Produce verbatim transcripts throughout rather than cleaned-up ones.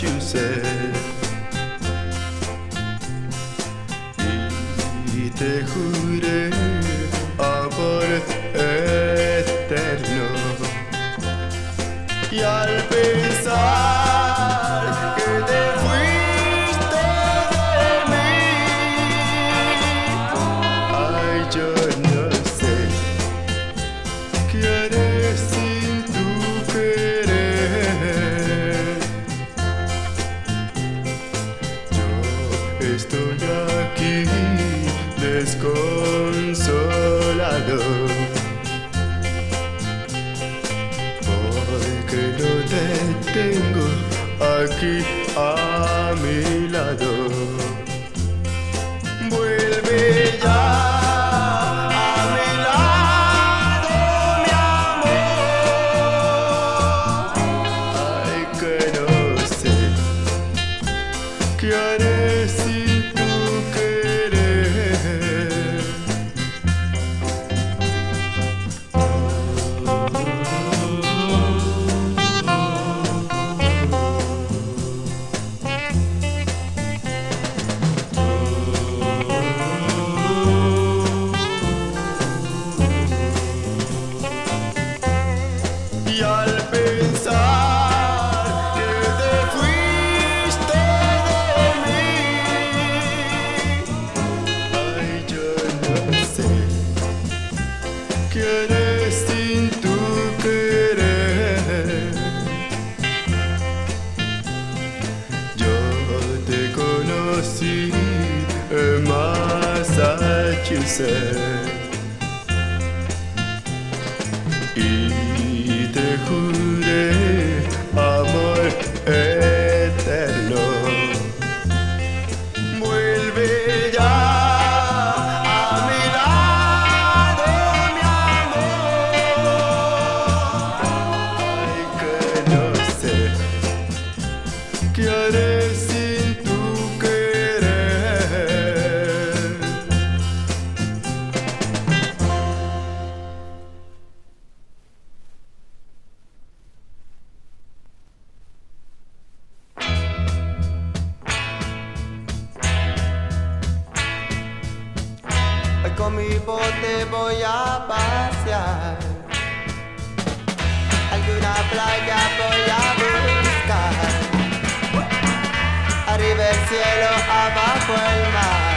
you said. Y te juré amor eterno. Y al pensar que te fuiste de mí, ay, yo no sé qué haré sin tu querer. Yo estoy aquí desconsolado, porque no te tengo aquí a mi lado. Vuelve ya a mi lado, mi amor. Ay, que no sé qué haré sin tu querer. Y al pensar que te fuiste de mí, ay, yo no sé qué haré sin tu querer. Yo te conocí en Massachusetts y te juré amor eterno. Vuelve ya a mi lado, mi amor. Ay, que no sé qué haré sin tu querer. Hoy con mi bote voy a pasear, alguna playa voy a buscar, arriba el cielo, abajo el mar.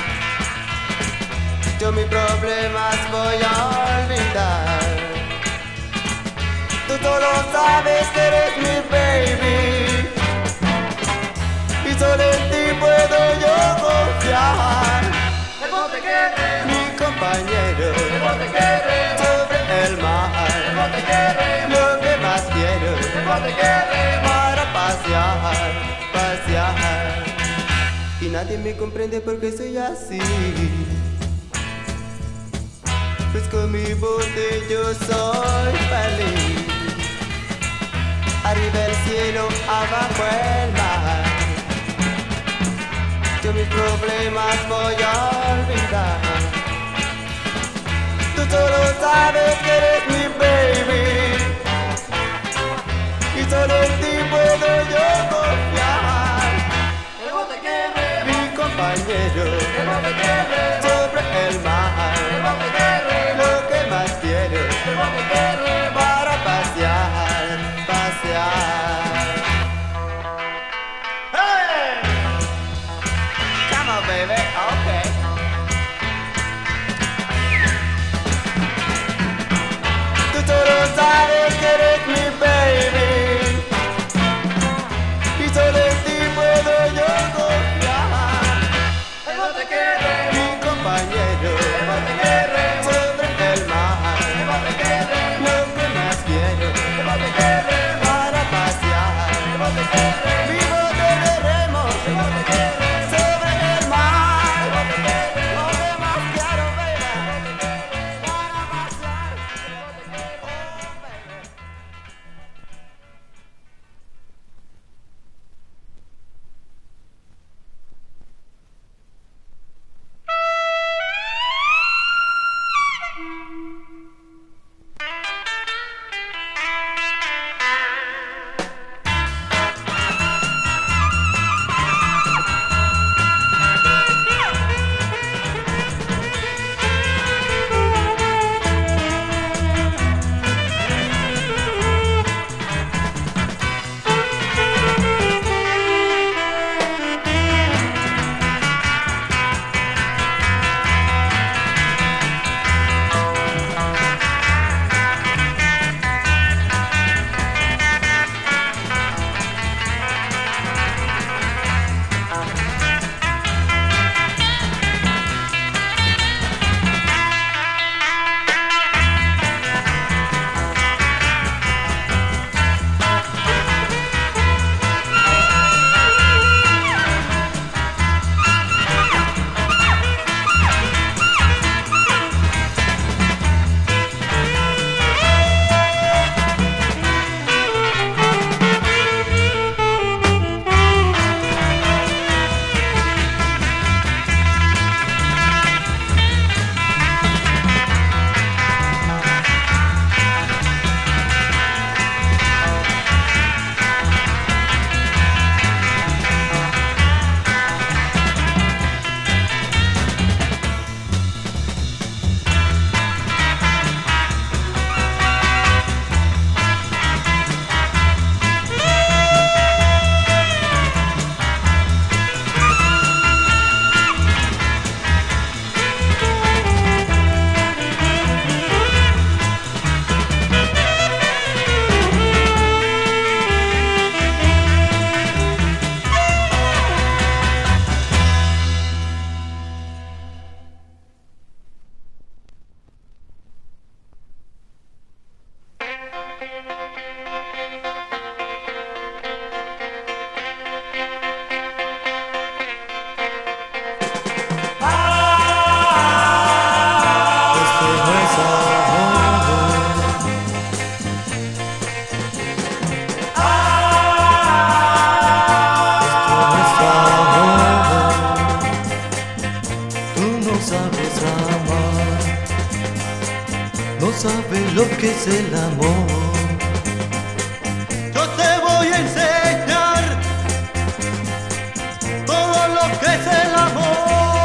Yo mis problemas voy a olvidar. Tú solo sabes que eres mi baby, y solo en ti puedo yo confiar. El bote quiere, Mi compañero, el bote quiere, sobre el mar, el bote quiere, lo que más quiero el bote quiere. para pasear, pasear. Y nadie me comprende porque soy así. Pues con mi bote yo soy feliz. Arriba el cielo, abajo el mar. Yo mis problemas voy a olvidar. Tú solo sabes que eres mi baby, y solo en ti puedo yo confiar. El bote quiere, Mi compañero, el bote quiere, sobre el el mar, bote quiere, lo que más quiero el bote quiere. para pasear, pasear. ¡Hey! Come on, baby, okay. Tú solo sabes que eres mi baby, y solo en ti puedo yo confiar. El bote quiere, Mi compañero, el bote quiere, sobre el mar, el bote quiere, lo que más quiero el bote quiere, para pasear. el bote quiere, Mi bote de remos el bote quiere, sobre el mar, el bote quiere, lo que más quiero, baby, para pasear. Oh, baby. es el amor. Yo te voy a enseñar todo lo que es el amor.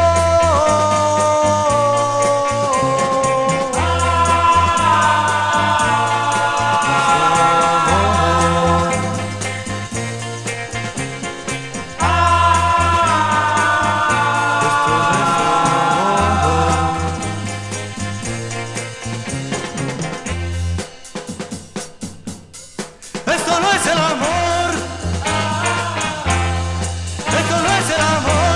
Esto no es el amor. Esto no es el amor.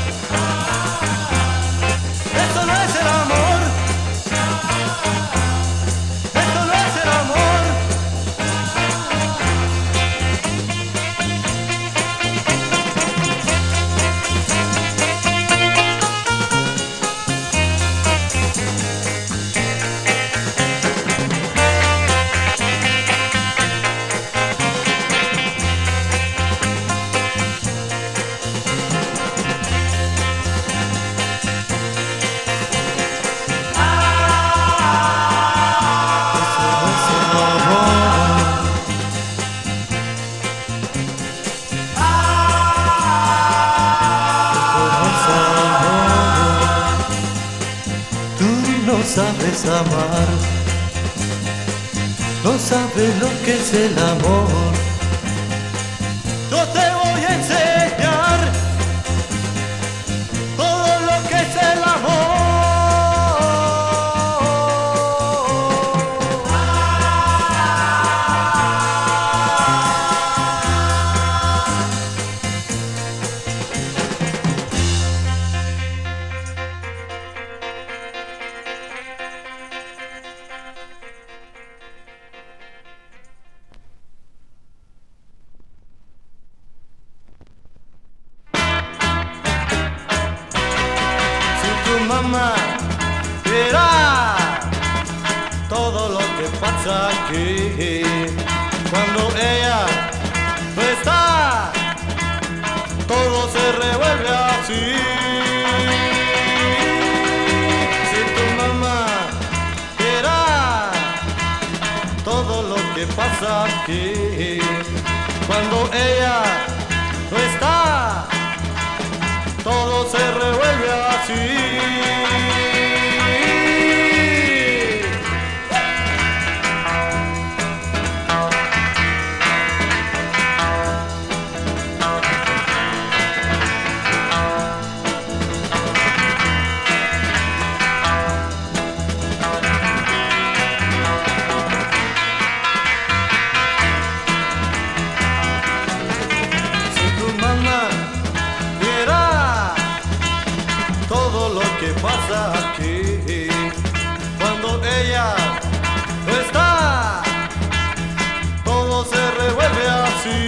Esto no es el amor. Esto no es el amor. No sabes amar, no sabes lo que es el amor. Yo te voy a enseñar todo lo que es el amor. Mamá verá todo lo que pasa aquí cuando ella no está, todo se revuelve así. Si tu mamá verá todo lo que pasa aquí cuando ella no está, todo se revuelve así. Si tu mamá viera todo lo que pasa aquí cuando ella no está, todo se revuelve así.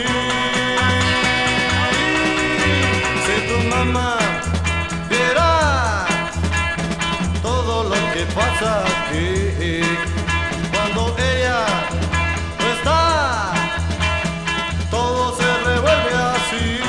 Si tu mamá viera todo lo que pasa aquí cuando ella no está, todo se revuelve así.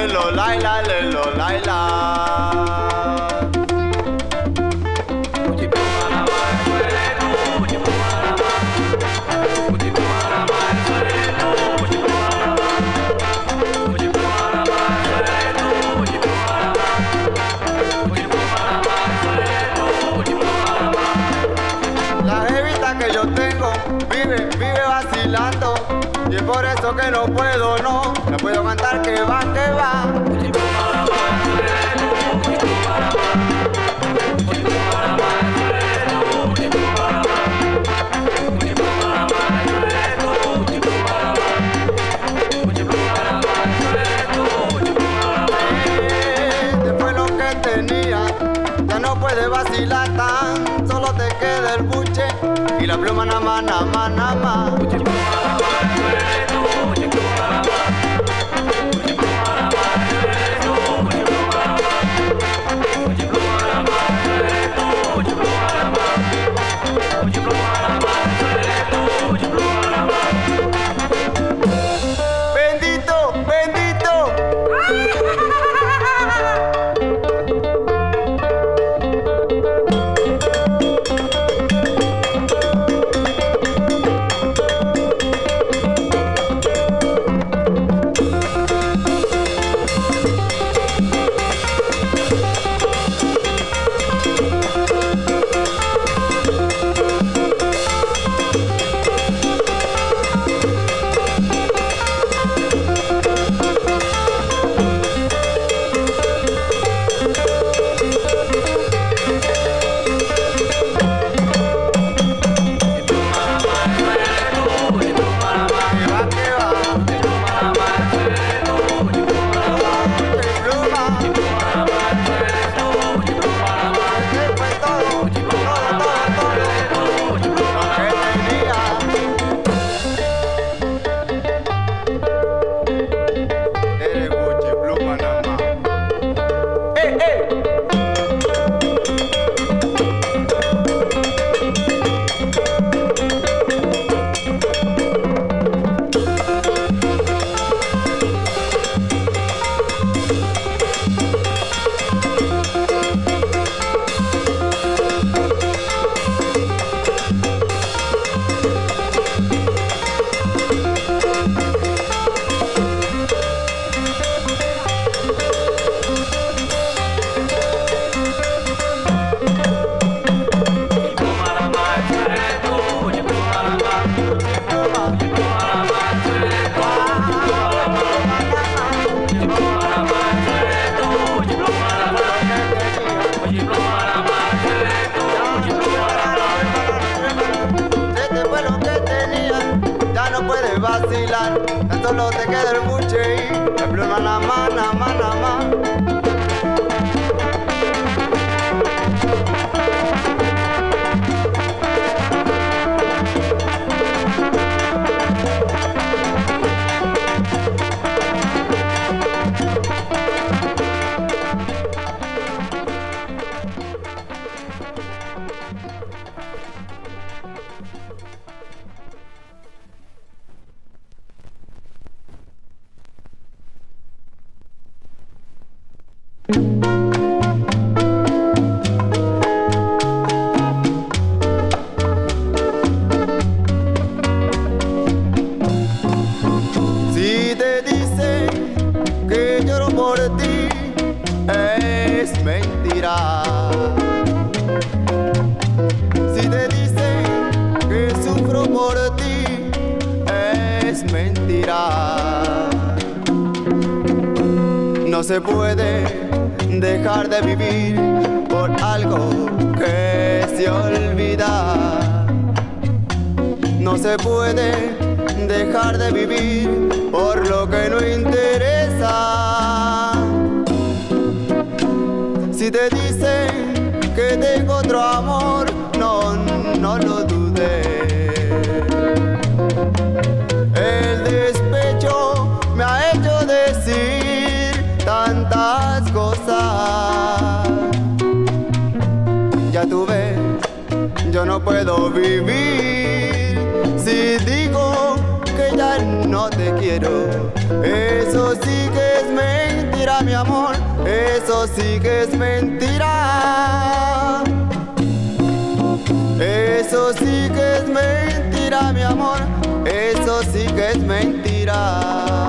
lelo, laila, lelo, laila. La jevita que yo tengo vive, vive vacilando. Y es por eso que no puedo, no, no puedo cantar que va, que va. Después lo que tenía, ya no puedes vacilar tan, solo te queda el buche y la pluma nada más, nada más, nada más. Bendito, bendito. Vacilar, tan solo te queda el buche y la pluma nada más, nada más, nada más. Si te dicen que lloro por ti, es mentira. Si te dicen que sufro por ti, es mentira. No se puede dejar de vivir por algo que se olvida. No se puede dejar de vivir por lo que no interesa. Si te dicen que tengo otro amor, no, no lo dudes. El despecho me ha hecho decir tantas cosas. Ya tú ves, yo no puedo vivir si digo que ya no te quiero. Eso sí que es mentira. mentira, mi amor, eso sí que es mentira. Eso sí que es mentira, mi amor, eso sí que es mentira.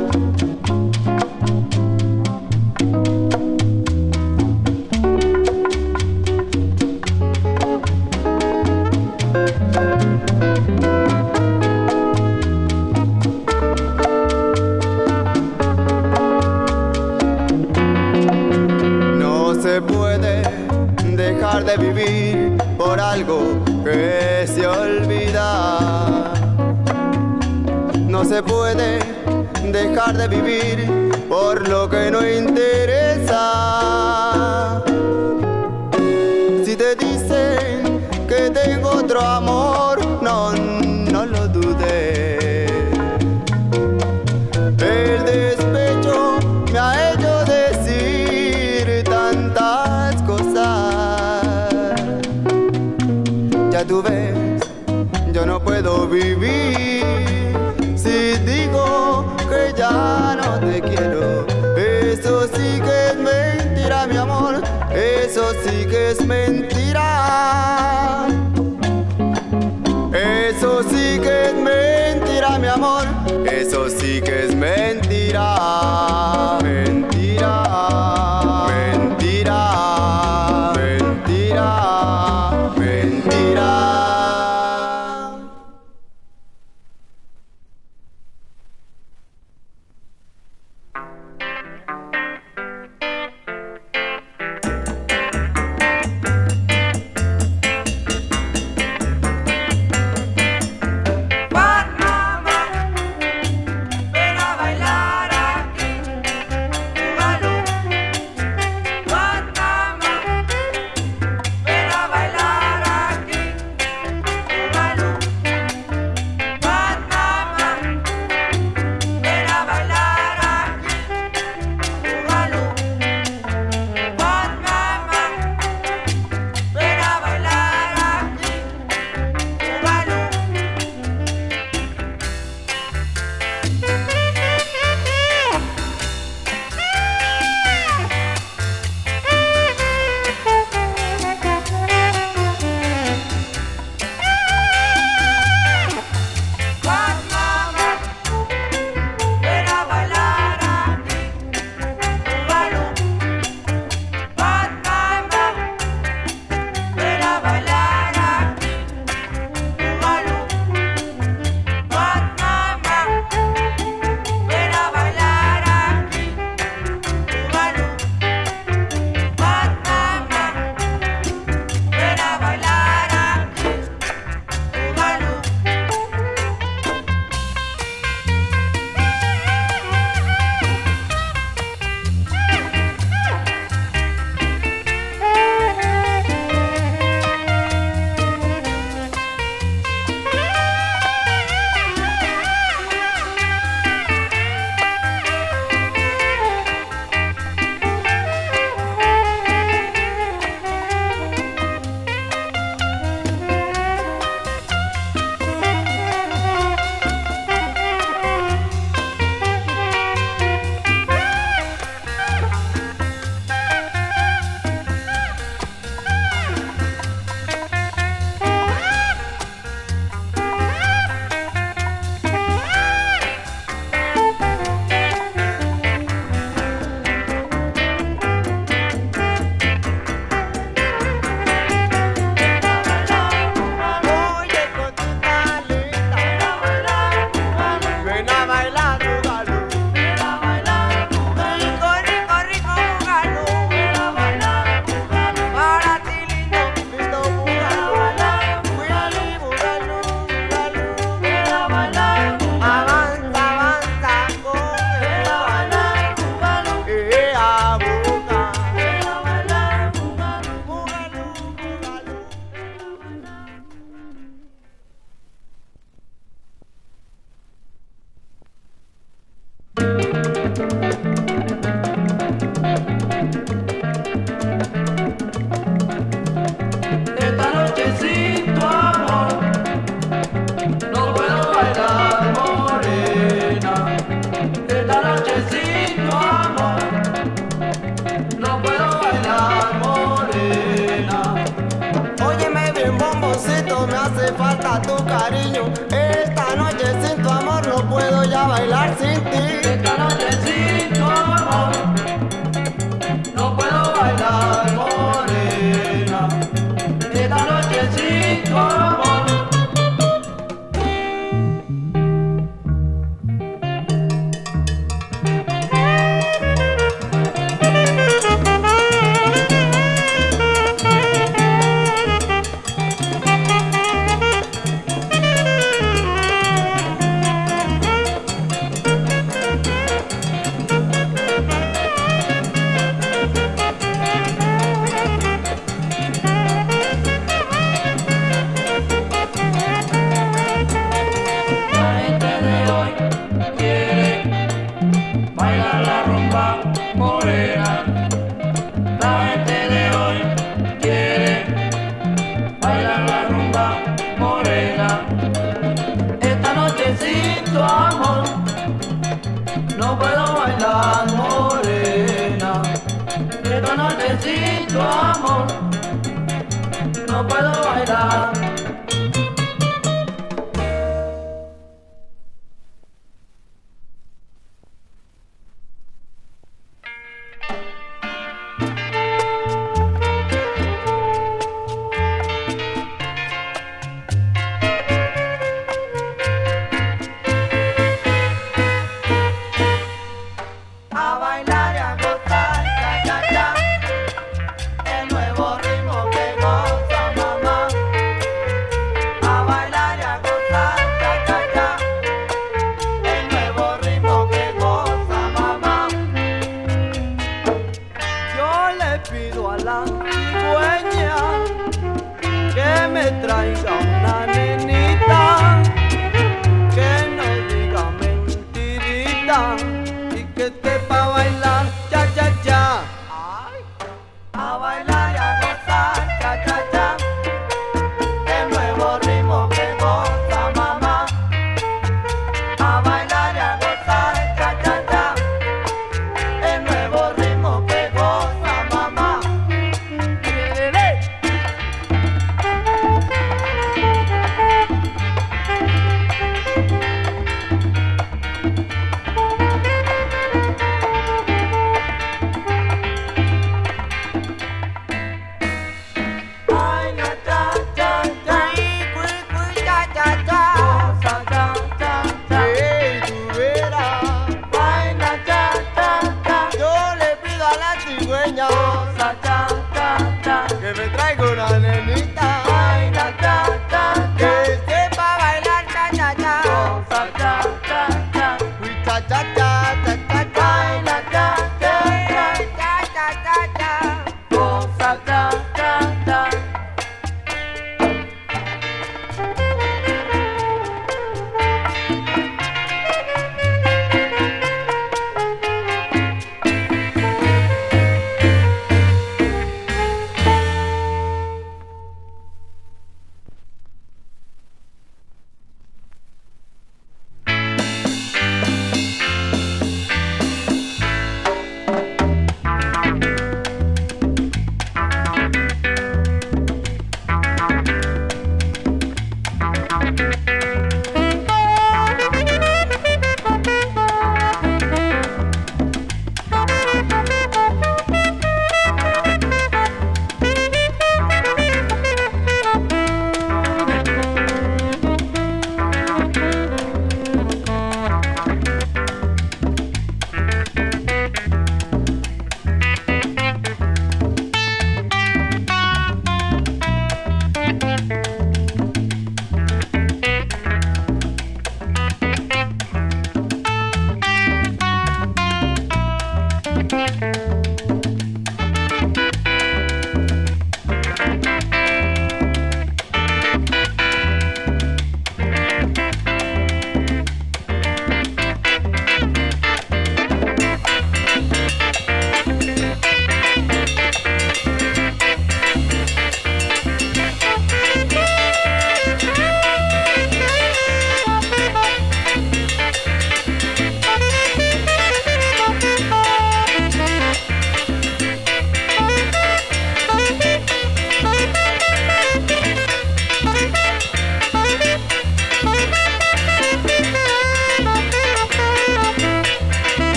No se puede dejar de vivir por algo que se olvida. No se puede dejar de vivir por lo que no interesa. Si te dicen que tengo otro amor, no, no lo dudes. El despecho me ha hecho decir tantas cosas. Ya tú ves, yo no puedo vivir si digo que ya no te quiero. Eso sí que es mentira, mi amor, eso sí que es mentira. Eso sí que es mentira, mi amor, eso sí que es mentira. Mentira, mentira, mentira, mentira. Panamá, ven a bailar aquí. me hace falta tu cariño. Esta noche sin tu amor no puedo ya bailar sin ti. Esta noche sin tu amor no puedo bailar, morena. Esta noche sin tu amor. Morena, la gente de hoy quiere bailar la rumba morena. Esta noche sin tu amor no puedo bailar, morena. Esta noche sin tu amor no puedo bailar. Traiga una nenita que no diga mentirita y que esté pa' bailar cha cha cha. Ay, a bailar y a gozar cha cha cha. El nuevo ritmo que goza mamá. A bailar y a gozar cha cha cha. El nuevo ritmo que goza mamá. Que me traigo una